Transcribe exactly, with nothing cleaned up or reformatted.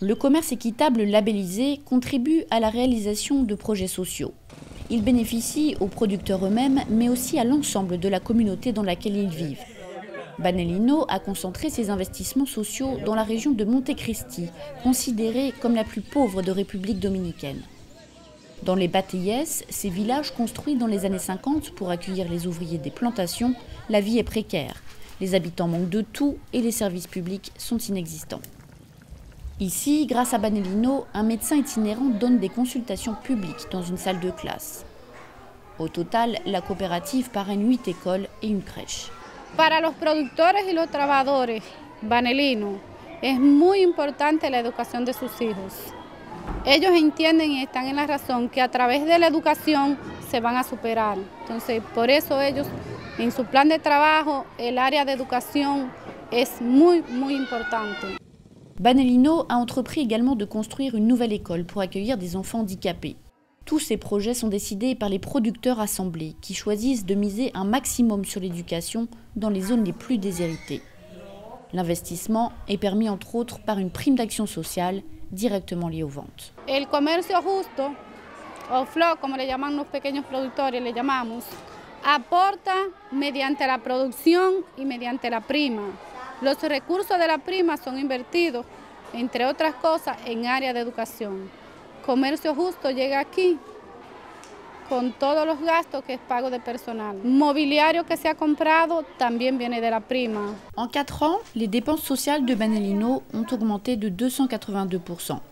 Le commerce équitable labellisé contribue à la réalisation de projets sociaux. Il bénéficie aux producteurs eux-mêmes, mais aussi à l'ensemble de la communauté dans laquelle ils vivent. Banelino a concentré ses investissements sociaux dans la région de Monte Cristi, considérée comme la plus pauvre de République dominicaine. Dans les Batilles, ces villages construits dans les années cinquante pour accueillir les ouvriers des plantations, la vie est précaire. Les habitants manquent de tout et les services publics sont inexistants. Ici, grâce à Banelino, un médecin itinérant donne des consultations publiques dans une salle de classe. Au total, la coopérative parraine huit écoles et une crèche. Para los productores y los trabajadores, Banelino, es muy importante la educación de sus hijos. Ellos entienden y están en la razón que a través de la educación se van a superar. Entonces, por eso ellos, en su plan de trabajo, el área de educación es muy, muy importante. Banelino a entrepris également de construire une nouvelle école pour accueillir des enfants handicapés. Tous ces projets sont décidés par les producteurs assemblés qui choisissent de miser un maximum sur l'éducation dans les zones les plus déshéritées. L'investissement est permis entre autres par une prime d'action sociale directement liée aux ventes. El comercio justo, o F L O, como le llaman los pequeños productores, le llamamos, aporta mediante la producción y mediante la prima. Los recursos de la prima son invertidos, entre otras cosas, en área de educación. Comercio Justo llega aquí con todos los gastos que es pago de personal. Mobiliario que se ha comprado también viene de la prima. En quatre ans, les dépenses sociales de Banelino ont augmenté de deux cent quatre-vingt-deux pour cent.